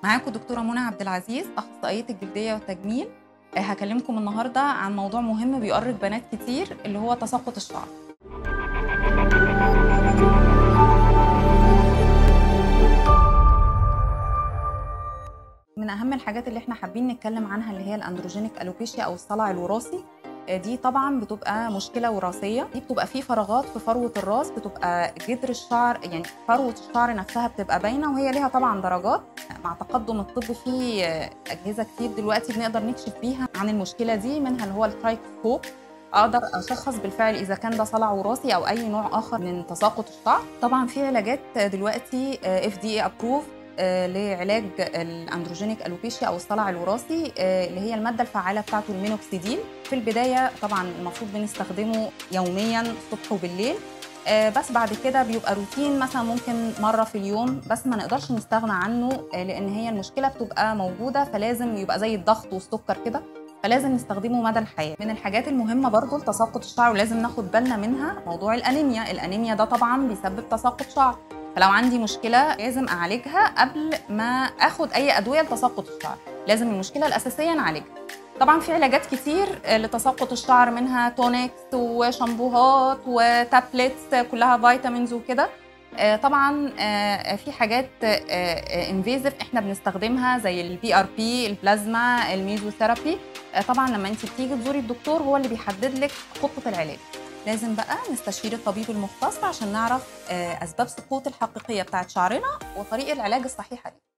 معاكم دكتورة منى عبد العزيز، أخصائية الجلدية والتجميل. هكلمكم النهاردة عن موضوع مهم بيؤرق بنات كتير، اللي هو تساقط الشعر. من أهم الحاجات اللي احنا حابين نتكلم عنها اللي هي الأندروجينيك ألوبيشيا أو الصلع الوراثي. دي طبعا بتبقى مشكلة وراثية، دي بتبقى فيه فراغات في فروة الراس، بتبقى جذر الشعر يعني فروة الشعر نفسها بتبقى باينة، وهي ليها طبعا درجات. مع تقدم الطب في أجهزة كتير دلوقتي بنقدر نكشف بيها عن المشكلة دي، منها اللي هو الترايكوسكوب. اقدر اشخص بالفعل اذا كان ده صلع وراثي او اي نوع اخر من تساقط الشعر. طبعا في علاجات دلوقتي FDA ابروف لعلاج الاندروجينيك الوبيشيا او الصلع الوراثي، اللي هي الماده الفعاله بتاعته المينوكسيديل. في البدايه طبعا المفروض بنستخدمه يوميا الصبح وبالليل، بس بعد كده بيبقى روتين، مثلا ممكن مره في اليوم، بس ما نقدرش نستغنى عنه لان هي المشكله بتبقى موجوده، فلازم يبقى زي الضغط والسكر كده، فلازم نستخدمه مدى الحياه. من الحاجات المهمه برضو لتساقط الشعر ولازم ناخد بالنا منها موضوع الانيميا. الانيميا ده طبعا بيسبب تساقط شعر، فلو عندي مشكله لازم اعالجها قبل ما اخد اي ادويه لتساقط الشعر. لازم المشكله الاساسيه نعالجها. طبعا في علاجات كتير لتساقط الشعر، منها تونكس وشامبوهات وتابلتس كلها فيتامينز وكده. طبعا في حاجات انفيزيف احنا بنستخدمها زي البي ار بي، البلازما، الميزوثيرابي. طبعا لما انت بتيجي تزوري الدكتور هو اللي بيحدد لك خطه العلاج. لازم بقى نستشير الطبيب المختص عشان نعرف اسباب سقوط الحقيقيه بتاعت شعرنا وطريقه العلاج الصحيحه ليه.